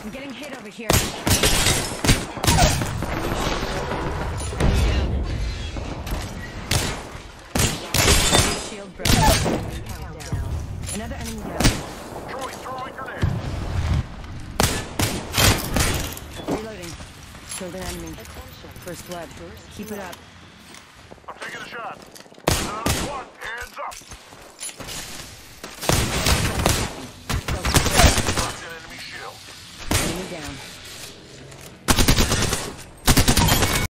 I'm getting hit over here. Shield broken. Countdown. Another enemy down. Throwing grenade. Reloading. Killed an enemy. First blood. Keep it up. I'm taking a shot. Another squad. Hands up. Knocked an enemy shield. Enemy down.